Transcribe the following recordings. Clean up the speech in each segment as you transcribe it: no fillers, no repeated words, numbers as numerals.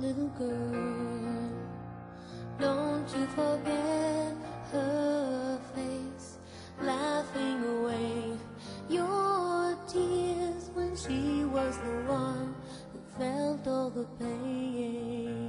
Little girl, don't you forget her face, laughing away your tears when she was the one who felt all the pain.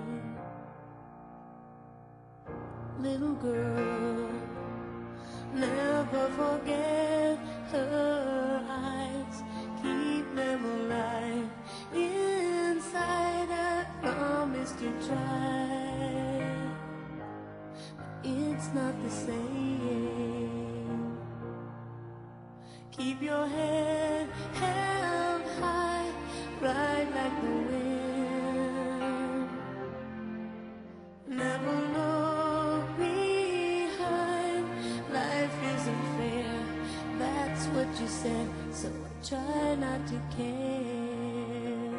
Little girl, never forget her eyes, keep them alive inside. I promise to try, but it's not the same. Keep your head held high, ride like the wind. Never look behind, life isn't fair, that's what you said, so I try not to care.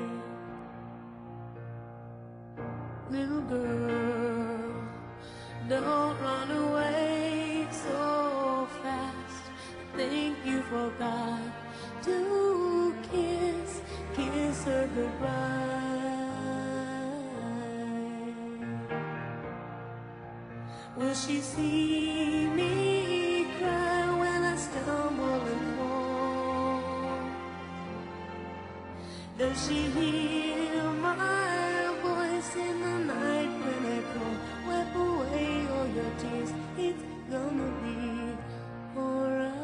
Little girl, don't run away so fast. I think you forgot to kiss her goodbye. Will she see me cry when I stumble and fall? Does she hear my voice in the night when I call? Wipe away all your tears, it's gonna be alright.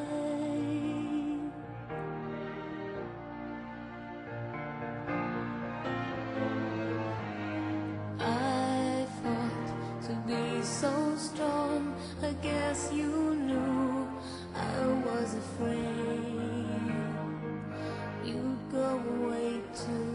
I fought to be so strong, I guess you knew I was afraid you'd go away too.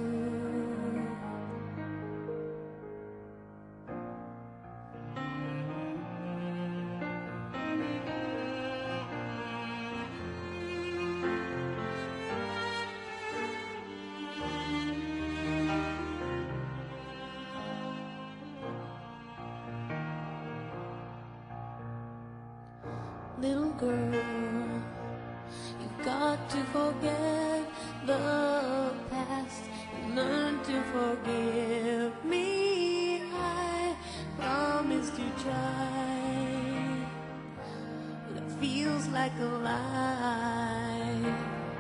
Little girl, you've got to forget the past and learn to forgive me. I promise to try, but it feels like a lie.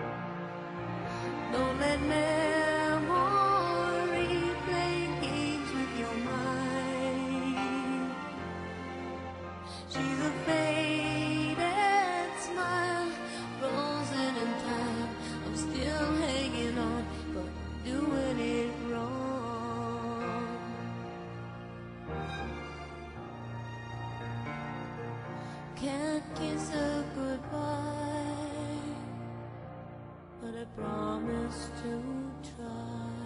Don't let memory play games with your mind. She's a faded smile, frozen in time. I'm still hanging on, but doing it wrong. Can't kiss her goodbye, but I promise to try.